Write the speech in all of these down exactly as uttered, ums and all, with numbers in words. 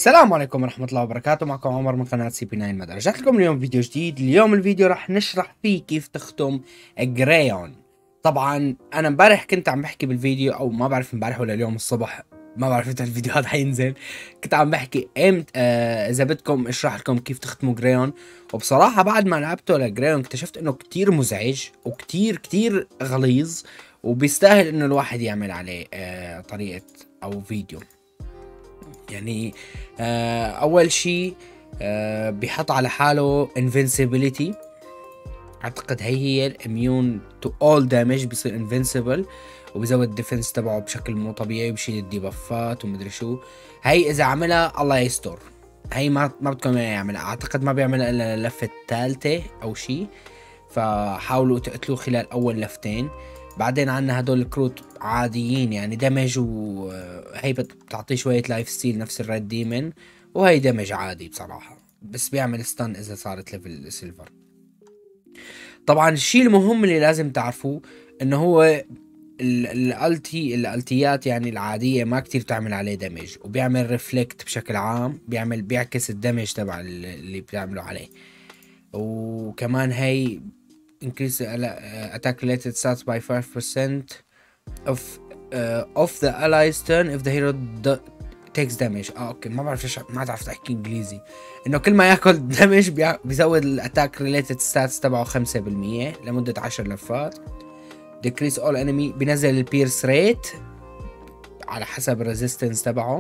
السلام عليكم ورحمة الله وبركاته. معكم عمر من قناة سي بي تسعة مدى. رجعت لكم اليوم فيديو جديد. اليوم الفيديو راح نشرح فيه كيف تختم جرايون. طبعا انا امبارح كنت عم بحكي بالفيديو، او ما بعرف امبارح ولا اليوم الصبح، ما بعرف متى الفيديو هذا حينزل. كنت عم بحكي امتى آه اذا بدكم اشرح لكم كيف تختموا جرايون. وبصراحة بعد ما لعبته لجرايون اكتشفت انه كتير مزعج وكتير كتير غليظ، وبيستاهل انه الواحد يعمل عليه آه طريقة او فيديو. يعني آه اول شيء آه بيحط على حاله invincibility. اعتقد هي هي الاميون تو اول دامج، بيصير انفنسبل وبيزود الديفنس تبعه بشكل مو طبيعي، وبشيل الديبفات ومدري شو. هي اذا عملها الله يستر، هي ما ما بدكم يعملها. اعتقد ما بيعملها الا اللفه الثالثه او شيء، فحاولوا تقتلوه خلال اول لفتين. بعدين عنا هدول الكروت عاديين، يعني دمج، وهي بتعطيه شوية لايف ستيل نفس الريد ديمن، وهي دمج عادي بصراحة، بس بيعمل ستان إذا صارت ليفل سيلفر. طبعا الشيء المهم اللي لازم تعرفوه إنه هو الالتي الالتيات يعني العادية ما كتير تعمل عليه دمج، وبيعمل ريفلكت بشكل عام، بيعمل بيعكس الدمج تبع اللي بتعملوا عليه. وكمان هي increase uh, attack related stats by five percent of uh, of the allies turn if the hero takes damage. اه اوكي، ما بعرف ليش ما عرفت احكي انجليزي. انه كل ما ياكل دمج بيزود الاتاك ريليتد ستاتس تبعه خمسة بالمية لمدة عشر لفات. decrease all enemy، بينزل البيرس ريت على حسب الريزيستنس تبعه،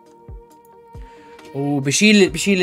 وبشيل بشيل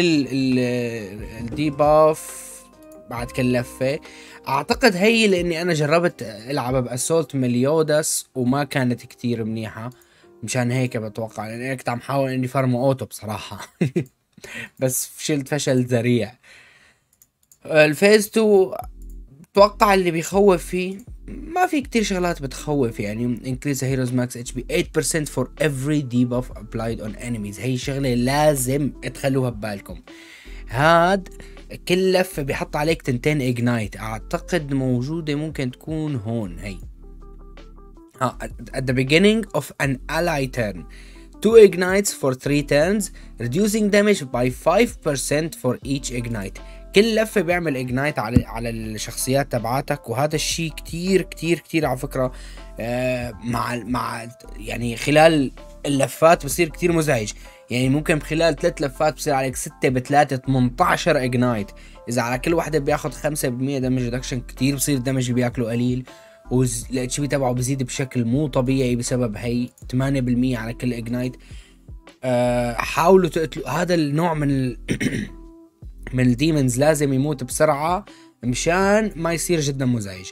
الديباف بعد كل لفة. اعتقد هي لاني انا جربت العبها باسولت مليودس وما كانت كتير منيحة، مشان هيك بتوقع، لاني انا كنت عم حاول اني فرم اوتو بصراحة بس فشلت فشل ذريع. الفيز اتنين بتوقع اللي بيخوف فيه ما في كتير شغلات بتخوف، يعني increase the hero's max اتش بي eight percent for every debuff applied on enemies. هي شغلة لازم تخلوها ببالكم. هاد كل لفة بيحط عليك تنتين اجنايت، اعتقد موجودة ممكن تكون هون. هي ها at the beginning of an ally turn two ignites for three turns reducing damage by five percent for each ignite. كل لفة بيعمل اجنايت على على الشخصيات تبعاتك، وهذا الشيء كتير كتير كتير على فكرة آه مع مع يعني خلال اللفات بصير كتير مزعج. يعني ممكن بخلال ثلاث لفات بصير عليك ستة بثلاثة تمنتاشر اجنايت. اذا على كل وحدة بياخد خمسة بالمية دمج ريدكشن، كتير بصير الدمج اللي بياكله قليل، والاتش بي تبعه بزيد بشكل مو طبيعي بسبب هي ثمانية بالمية على كل اجنايت. أه حاولوا تقتلوا هذا النوع من ال من الديمونز، لازم يموت بسرعة مشان ما يصير جدا مزعج.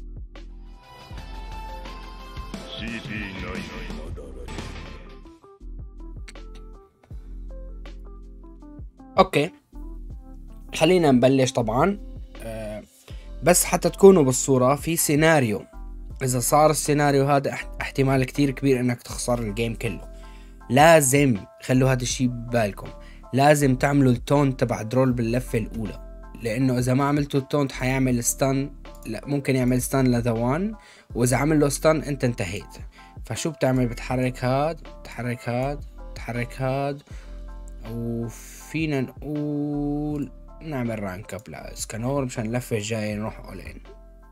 اوكي خلينا نبلش. طبعا أه بس حتى تكونوا بالصورة، في سيناريو اذا صار السيناريو هذا احتمال كتير كبير انك تخسر الجيم كله. لازم خلوا هذا الشيء ببالكم، لازم تعملوا التون تبع درول باللفة الاولى، لانه اذا ما عملتوا التون حيعمل ستان، لا ممكن يعمل ستان لذوان، واذا عمل له ستان انت انتهيت. فشو بتعمل؟ بتحرك هاد بتحرك هاد بتحرك هاد، وفينا نقول نعمل رانك اب لاسكانور مشان اللفة الجاية نروح اولين.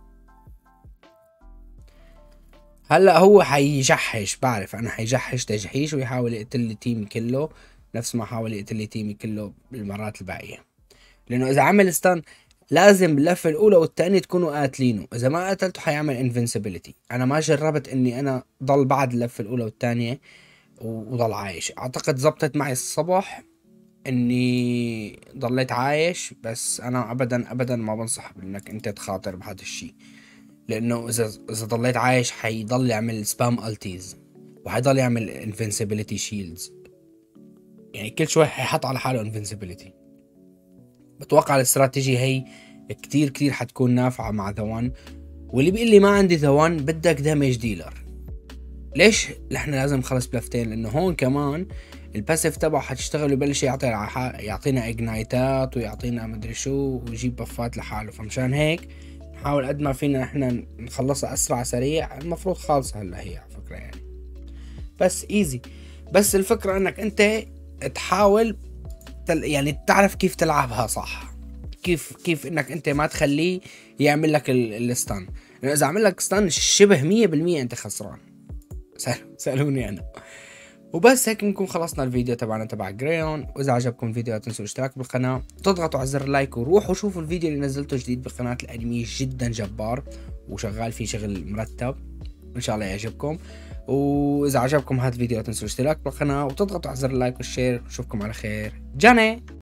هلا هو حيجحش، بعرف انا حيجحش تجحيش ويحاول يقتل لي تيمي كله نفس ما حاول يقتل لي تيمي كله بالمرات الباقيه، لانه اذا عمل ستان لازم باللفه الاولى والثانيه تكونوا قاتلينه، اذا ما قتلته حيعمل انفنسبيليتي. انا ما جربت اني انا ضل بعد اللفه الاولى والثانيه وضل عايش. اعتقد زبطت معي الصبح اني ضليت عايش، بس انا ابدا ابدا ما بنصح بانك انت تخاطر بهذا الشيء، لانه اذا اذا ضليت عايش حيضل يعمل سبام التيز، وحيضل يعمل انفنسبيليتي شيلدز، يعني كل شوي حيحط على حاله انفنسبيليتي. بتوقع الاستراتيجية هي كتير كتير حتكون نافعة مع ذوان. واللي بيقول لي ما عندي ذوان بدك دامج ديلر، ليش نحن لازم نخلص بلفتين؟ لانه هون كمان الباسيف تبعه حتشتغل ويبلش يعطي يعطينا اجنايتات ويعطينا مدري شو ويجيب بفات لحاله. فمشان هيك نحاول قد ما فينا نحن نخلصها اسرع سريع. المفروض خالصة هلا هي على فكرة يعني، بس ايزي. بس الفكرة انك انت تحاول تل يعني تعرف كيف تلعبها صح، كيف كيف انك انت ما تخليه يعمل لك الستان، لانه اذا عمل لك ستان شبه مية بالمية انت خسران. سألوني انا. وبس هيك نكون خلصنا الفيديو تبعنا تبع جريون. واذا عجبكم الفيديو لا تنسوا الاشتراك بالقناه، تضغطوا على زر اللايك، وروحوا شوفوا الفيديو اللي نزلته جديد بقناه الانمي، جدا جبار وشغال فيه شغل مرتب، ان شاء الله يعجبكم. واذا عجبكم هذا الفيديو لا تنسوا الاشتراك بالقناه وتضغطوا على زر اللايك والشير. نشوفكم على خير. جاني.